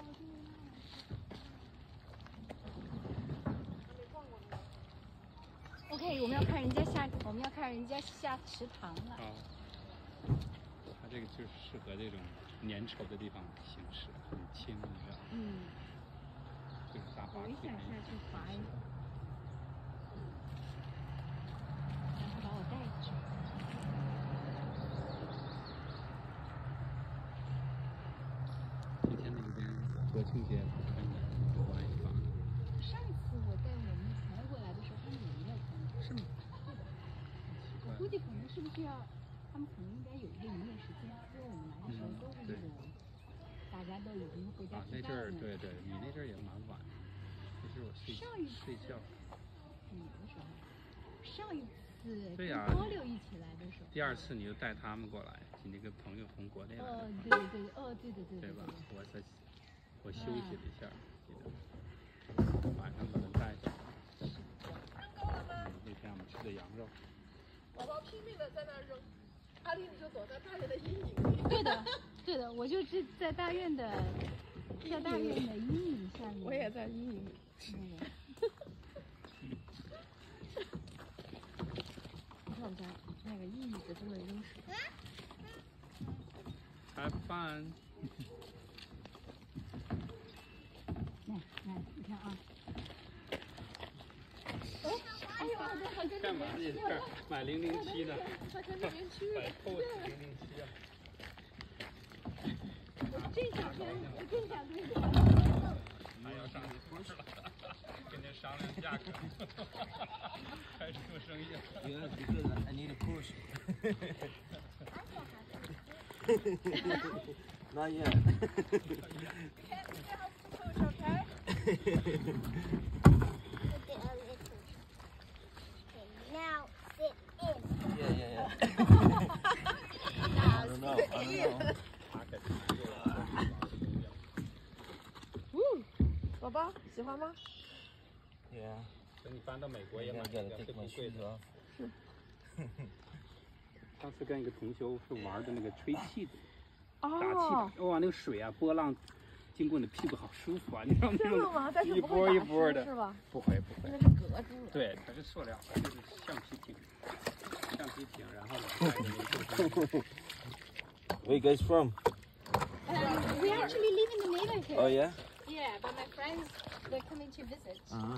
OK， 我们要看人家下池塘了。 啊，它这个就是适合这种粘稠的地方行驶，很轻，你知道吗？ 嗯。 就是大巴。 我也想下去滑一滑。让他把我带着。 今天那边国庆节看的滑一滑。 上次我带我们孩子过来的时候，他们也没有看到。 是吗？ 对的。我估计可能是不是要，他们可能应该有一个营业时间，因为我们来的时候都是这种，大家都已经回家吃饭了。 那阵儿对对，你那阵儿也蛮晚的，那是我睡觉。 你的时候，上一次对呀， 多六一起来的时候。 第二次你就带他们过来，你那个朋友从国内来。 哦，对对对，哦，对对对。 对吧？我休息了一下，记得晚上把他带上。那天我们吃的羊肉。 宝宝拼命的在那扔，阿丽就躲在大人的阴影里。 对的，对的，我就是在大院的阴影下面。 我也在阴影里。你看我们家那个翼子在那扔水。 Have fun。 来，你看啊。 哎呦，还跟干嘛呢？这儿买007呢？ 还跟那边去。 买 POS 007啊。 我正想跟还要上你桌了，跟人商量价格，开始做生意了。 Yeah, because I need a push. Not yet. Now sit in. Yeah. I don't know. 宝宝喜欢吗 Yeah. 等你搬到美国也买 I 一 gotta 个， take 这 my 挺贵 shoes 的。 off. 上次跟一个同学是玩的那个吹气的，打哦， 气的，哇，那个水啊，波浪经过你的屁股好舒服啊，你知道吗？ 真的吗？但是一不会打波一波的， 湿是吧？ 不会。 那是隔住了。 对，它是塑料，就是橡皮艇，然后 Where you guys from? We actually live in the neighborhood. Oh yeah. Yeah, but my friends, they're coming to visit.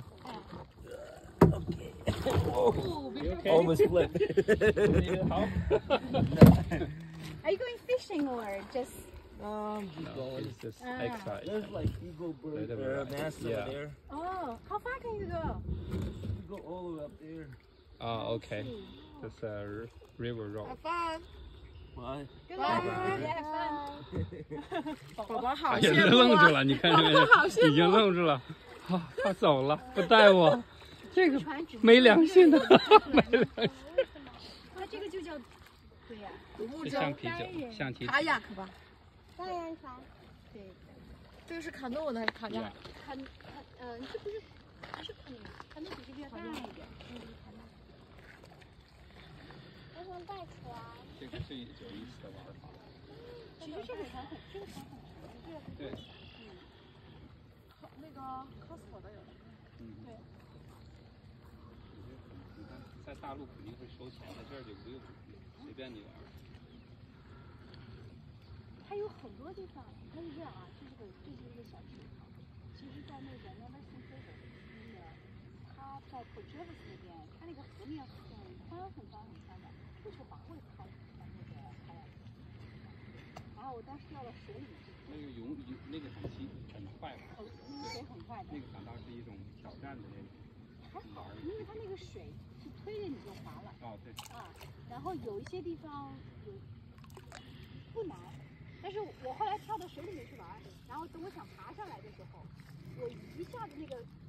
Okay. Oh, okay? Almost flipped. How? Are you going fishing or just? Just No, going. it's just exercise. There's like eagle bird nest over Yeah. there. Oh, how far can you go? You go all the way up there. Oh, okay. That's a river road. Have fun. Bye. Good luck. Yeah, have fun. 宝宝好他也羡慕啊！ 愣住了，你看这个，已经愣住了。好，他走了，不带我，这个没良心的，没良心。 它这个就叫，对呀， 是橡皮酒，橡皮。 卡雅克吧？ 单人船。 对， 这个是卡诺的还是卡雅？ 这不是卡诺只是比较大一点， 我想带船。 这个是有意思的玩法。 其实这个船很长， 对。 那个 Costco 的有的。 对。你看，在大陆肯定会收钱的，这儿就不用，随便你玩。 它有很多地方，它是这样啊，这是一个小池塘。其实，在那个 Neverson River 那个，它在 Port Jervis 那边，它那个河面很宽的，不是滑会开那个开呀。然后我当时掉到水里面。 那个很快的。 哦，那个水很快的。 那个反倒是一种挑战的那种。 还好，因为它那个水是推着你就滑了。 哦，对。 啊，然后有一些地方不难，但是我后来跳到水里面去玩，然后等我想爬上来的时候，我一下子那个